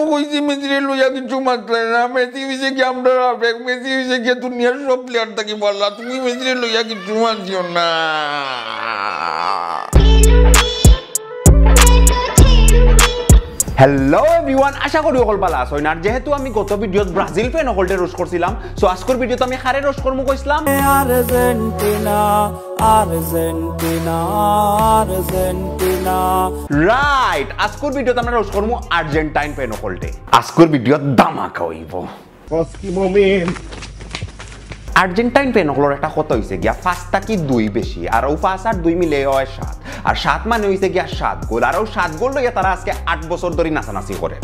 কইছি মেসিরে লইয়া কিছু মাত্রা না, মেসি হইছে কি আমরা আবেগ, মেসি হইছে কি দুনিয়ার সব প্লেয়ার থাকি বললা, তুমি মেসিরে লইয়া কিছু মানছিও না। হ্যালো এভরিওয়ান, আশা করি সকল ভালো আছো। আর যেহেতু আমি গত ভিডিওত ব্রাজিল ফ্যান সকলকে রোস্ট করছিলাম, সো আজকের ভিডিওতে আমি হারে রোস্ট করবো কইছিলাম আর্জেন্টিনা আর্জেন্টিনা আর্জেন্টিনা। রাইট, আজকের ভিডিওতে আমরা রোস্ট করবো আর্জেন্টাইন ফ্যান সকলকে। আজকের ভিডিওত ধামাকা হইব। আর্জেন্টাইন ফ্যান সকলের একটা কথা হইছে গিয়া 5 থাকি 2 বেশি, আর ও 5 আর 2 মিলে হয় 7, আর 7 মানে হইছে গিয়া 7 গোল, আর ও 7 গোল লইয়া তারা আজকে 8 বছর ধরে নাচানাচি করে।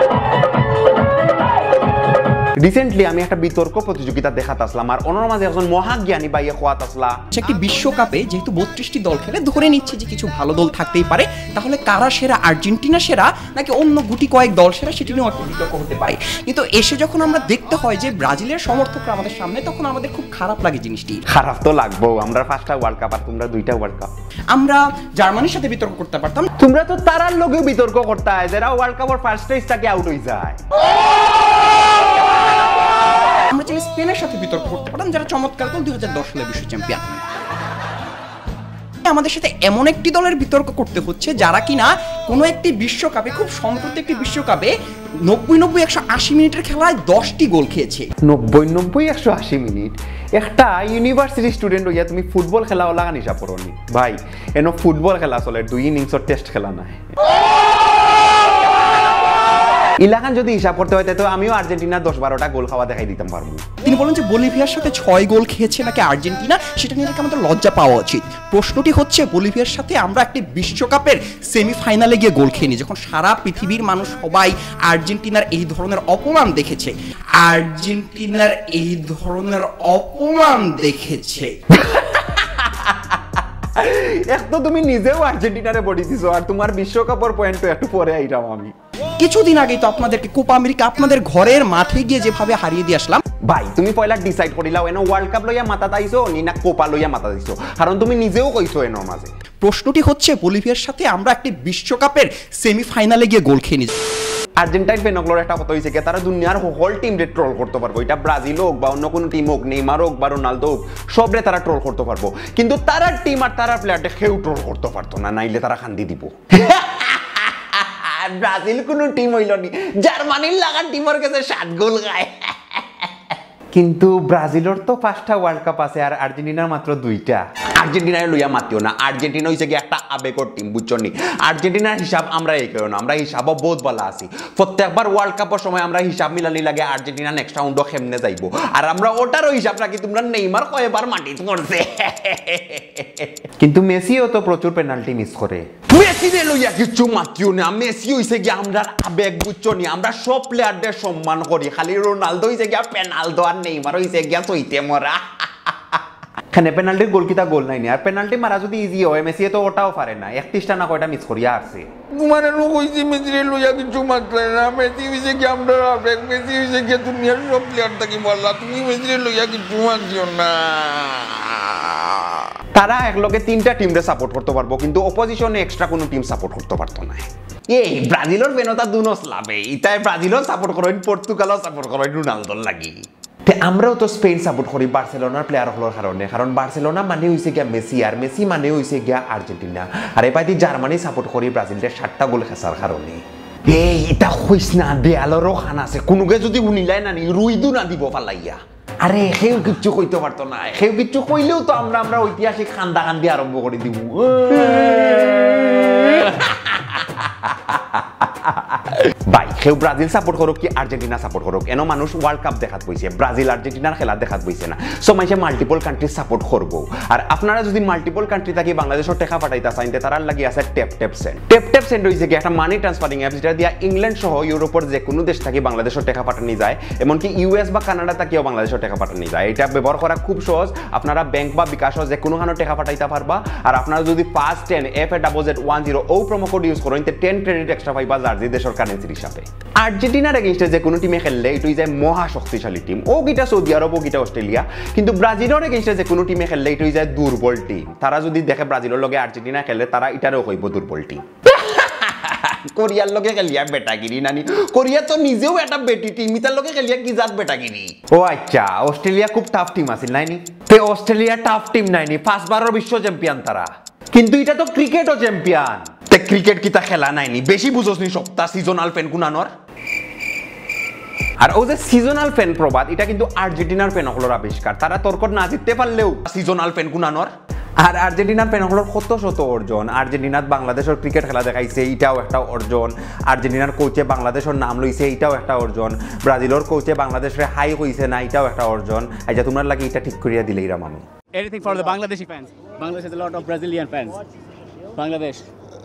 রিসেন্টলি আমি একটা বিতর্ক প্রতিযোগিতা দেখাতে আসলাম, আর ওনার মাঝে একজন মহাজ্ঞানী বাইয়ে খোয়াত আসলা একটি বিশ্বকাপে যেহেতু 32টি দল খেলে, ধরে নিচ্ছে যে কিছু ভালো দল থাকতেই পারে, তাহলে কারা সেরা, আর্জেন্টিনা সেরা নাকি অন্য গুটি কয়েক দল সেরা, সেটি নিয়েও একটা বিতর্ক হতে পারে। কিন্তু এসে যখন আমরা দেখতে হয় যে ব্রাজিলের সমর্থকরা আমাদের সামনে, তখন আমাদের খুব খারাপ লাগে জিনিসটি। খারাপ তো লাগবো, আমরা 5টা ওয়ার্ল্ড কাপ আর তোমরা 2টা ওয়ার্ল্ড কাপ। আমরা জার্মানির সাথে বিতর্ক করতে পারতাম, তোমরা তো তারার লগে বিতর্ক করতে হয় যারা ওয়ার্ল্ড কাপের ফার্স্ট স্টেজটাকে আউট হয়ে যায়। আমরা চাইলে স্পেনের সাথে বিতর্ক করতে পারতাম, যারা চমৎকার দল 2010 সালে বিশ্ব চ্যাম্পিয়ন। আমাদের সাথে এমন একটি দলের বিতর্ক করতে হচ্ছে যারা কিনা কোনো একটি বিশ্বকাপে, খুব সম্প্রতি একটি বিশ্বকাপে 90-180 মিনিটের খেলায় 10টি গোল খেয়েছে। 90-180 মিনিট? একটা ইউনিভার্সিটি স্টুডেন্ট হইয়া তুমি ফুটবল খেলা ওলা নিশা পড়নি ভাই? এনো ফুটবল খেলা চলে 2 ইনিংসের টেস্ট খেলা নাই। ইলাকান যদি হিসাব করতে হয় তো আমিও আর্জেন্টিনা 10-12টা গোল খাওয়া দেখাই দিতাম পারবো। তিনি বলেন যে বলিভিয়ার সাথে 6 গোল খেয়েছে নাকি আর্জেন্টিনা, সেটা নিয়ে আমাদের লজ্জা পাওয়া উচিত। প্রশ্নটি হচ্ছে, বলিভিয়ার সাথে আমরা একটি বিশ্বকাপের সেমিফাইনালে গিয়ে গোল খেয়ে নি, যখন সারা পৃথিবীর মানুষ সবাই আর্জেন্টিনার এই ধরনের অপমান দেখেছে, আর্জেন্টিনার এই ধরনের অপমান দেখেছে। এক তো তুমি নিজেও আর্জেন্টিনারে বডি দিছো, আর তোমার বিশ্বকাপের পয়েন্ট একটু পরে আইরাম আমি। কিছুদিন আগেই তো আপনাদেরকে কোপা আমেরিকা আপনাদের ঘরের মাঠে গিয়ে যেভাবে হারিয়ে দিয়ে আসলাম। ভাই তুমি পয়লা ডিসাইড করিলাও এনো ওয়ার্ল্ড কাপ লইয়া মাথা তাইছো নি না কোপা লইয়া মাথা দিছো, কারণ তুমি নিজেও কইছো এনো মাঝে। প্রশ্নটি হচ্ছে, বলিভিয়ার সাথে আমরা একটি বিশ্বকাপের সেমিফাইনালে গিয়ে গোল খেয়ে নিয়েছি। আর্জেন্টাইন ফ্যানগুলোর একটা কথা হইছে কি, তারা দুনিয়ার হোল টিম রে ট্রোল করতে পারবো, এটা ব্রাজিল হোক বা অন্য কোনো টিম হোক, নেইমার হোক বা রোনালদো হোক, সবরে তারা ট্রোল করতে পারবো, কিন্তু তারা টিম আর তারা প্লেয়ারটা কেউ ট্রোল করতে পারতো না, নাইলে তারা খান্দি দিব। ব্রাজিল কোনো টিম হইল নি, জার্মানির লাগা টিমের কাছে 7 গোল খায়। কিন্তু ব্রাজিলের তো 5টা ওয়ার্ল্ড কাপ আছে, আর আর্জেন্টিনার মাত্র 2টা। আর্জেন্টিনার লইয়া মাতিও না, আর্জেন্টিনা হইছে কি একটা আবেগর টিম, বুঝছো নি? আর্জেন্টিনার হিসাব আমরা এই কেউ না, আমরা হিসাবও বহুত ভালো আছি। প্রত্যেকবার ওয়ার্ল্ড কাপের সময় আমরা হিসাব মিলানি লাগে আর্জেন্টিনা নেক্সট রাউন্ডও কেমনে যাইবো, আর আমরা ওটারও হিসাব রাখি তোমরা নেইমার কয়বার মাটিত করছে। কিন্তু মেসিও তো প্রচুর পেনাল্টি মিস করে। মেসিরে লইয়া কিছু মাতিও না, মেসি হইছে কি আমরা আবেগ, বুঝছো নি? আমরা সব প্লেয়ারদের সম্মান করি, খালি রোনালদো হইছে গিয়া পেনাল্টো আর নেইমার হইছে গিয়া চইতে মরা। খানে পেনাল্টির গোল কিতা গোল নাই, আর পেনাল্টি মারা যদি ইজি হয়, মেসি তো ওটাও পারে না, 31টা না কয়টা মিস করিয়া আসছে। তোমার কইছি মেসিরে লইয়া কিছু মাত্রা না, মেসি হইছে কি আমরা আবেগ, মেসি হইছে কি দুনিয়ার সব প্লেয়ার থাকি বললা, তুমি মেসিরে লইয়া কিছু মানছিও না। তারা একলগে 3টা টিমরে সাপোর্ট করতে পারবো, কিন্তু অপোজিশনে এক্সট্রা কোনো টিম সাপোর্ট করতে পারতো না। এই ব্রাজিলের বেনতা দুনস লাভে, ইতাই ব্রাজিলও সাপোর্ট করেন, পর্তুগালও সাপোর্ট করেন রোনালদোর লাগি। আমরাও তো স্পেন সাপোর্ট করি বার্সেলোনার প্লেয়ার হলোর কারণে, কারণ বার্সেলোনা মানে হইছে গিয়া মেসি, আর মেসি মানে হইছে গিয়া আর্জেন্টিনা, আর এপাইতে জার্মানি সাপোর্ট করি ব্রাজিলকে 7টা গোল খেসার কারণে। এই এটা হইস না, দেয়ালেরও খান আছে, কোনোকে যদি উনিলাই না নি রুইদু না দিব পালাইয়া। আরে সেও কিচ্ছু কইতে পারতো না, সেও কিচ্ছু কইলেও তো আমরা ঐতিহাসিক খান্দা খান্দি আরম্ভ করে দিব। ভাই কেউ ব্রাজিল সাপোর্ট করুক কি আর্জেন্টিনা সাপোর্ট করুক, এনো মানুষ ওয়ার্ল্ড কাপ দেখাত বইছে, ব্রাজিল আর্জেন্টিনার খেলা দেখাত বইছে না, সো মানুষে মাল্টিপল কান্ট্রি সাপোর্ট করবো। আর আপনারা যদি মাল্টিপল কান্ট্রি থাকি বাংলাদেশের টাকা পাঠাইতে চান, তারার লাগি আছে টেপ সেন্ড। টেপ সেন্ড হইছে কি একটা মানি ট্রান্সফারিং অ্যাপ, যেটা দিয়া ইংল্যান্ড সহ ইউরোপের যে কোনো দেশ থাকি বাংলাদেশের টাকা পাঠানো যায়, এমনকি ইউএস বা কানাডা থাকিও বাংলাদেশের টাকা পাঠানো যায়। এটা ব্যবহার করা খুব সহজ, আপনারা ব্যাংক বা বিকাশও যে কোনো খানো টাকা পাঠাইতে পারবা। আর আপনারা যদি ফার্স্ট 10 FAZZ10 ও প্রোমো কোড ইউজ করেন, 10 ক্রেডিট এক্সট্রা পাইবা জার্জি দেশের কারেন্সির হিসাবে। আর্জেন্টিনার এগেইনস্টে যে কোনো টিমে খেললে এটাই যায় মহা শক্তিশালী টিম, ও গিটা সৌদি আরব, ও গিটা অস্ট্রেলিয়া। কিন্তু ব্রাজিলের এগেইনস্টে যে কোনো টিমে খেললে এটাই যায় দুর্বল টিম। তারা যদি দেখে ব্রাজিলের লগে আর্জেন্টিনা খেলে, তারা এটারও কইব দুর্বল টিম। কোরিয়ার লগে খেলিয়া বেটাগিরি নানি কোরিয়া তো নিজেও একটা বেটি টিম ইতার লগে খেলিয়া কি জাত বেটাগিরি ও আচ্ছা অস্ট্রেলিয়া খুব টাফ টিম আছিল নাইনি তে অস্ট্রেলিয়া টাফ টিম নাইনি 5বারের বিশ্ব চ্যাম্পিয়ন তারা কিন্তু এটা তো ক্রিকেটও চ্যাম্পিয়ন তে ক্রিকেট কিতা খেলা নাইনি বেশি বুঝছনি সপ্তাহ সিজনাল ফ্যান কুনানোর আর ও যে সিজনাল ফ্যান প্রবাদ এটা কিন্তু আর্জেন্টিনার ফ্যান হলোর আবিষ্কার তারা তর্ক না জিততে পারলেও সিজনাল ফ্যান কুনানোর আর আর্জেন্টিনার ফ্যান হলোর কত শত অর্জন আর্জেন্টিনাত বাংলাদেশের ক্রিকেট খেলা দেখাইছে এটাও একটা অর্জন আর্জেন্টিনার কোচে বাংলাদেশের নাম লইছে এটাও একটা অর্জন ব্রাজিলের কোচে বাংলাদেশের হাই হইছে না এটাও একটা অর্জন আচ্ছা তোমার লাগে এটা ঠিক করিয়া দিলেই রাম আমি Anything for the Bangladeshi fans. Bangladesh has a lot of Brazilian fans. Bangladesh.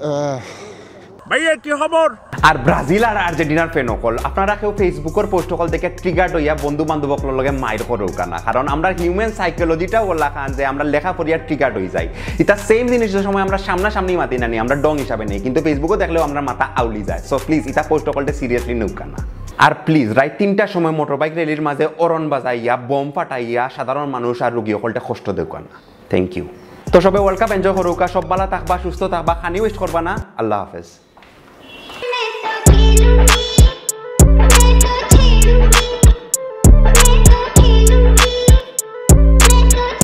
আর ব্রাজিল আর আর্জেন্টিনার ফ্যান হল আপনারা কেউ ফেসবুকের পোস্ট হল দেখে ট্রিগার্ড হইয়া বন্ধু বান্ধবকর লগে মাইর করেও কানা কারণ আমরা হিউম্যান সাইকোলজিটাও ওলা খান যে আমরা লেখা পড়িয়া ট্রিগার্ড হয়ে যাই এটা সেম জিনিসের সময় আমরা সামনাসামনি মাতি না নি আমরা ডং হিসাবে নেই কিন্তু ফেসবুকে দেখলেও আমরা মাথা আউলি যায় সো প্লিজ এটা পোস্ট হলটা সিরিয়াসলি নেও কানা আর প্লিজ রাত 3টার সময় মোটরবাইক র্যালির মাঝে অরণ বাজাইয়া বম ফাটাইয়া সাধারণ মানুষ আর রোগী হলটা কষ্ট দেও কানা থ্যাংক ইউ তো সবে ওয়ার্ল্ড কাপ এনজয় করুকা সব ভালো থাকবা সুস্থ থাকবা খানি ওয়েস্ট করবা না আল্লাহ হাফেজ Me toqué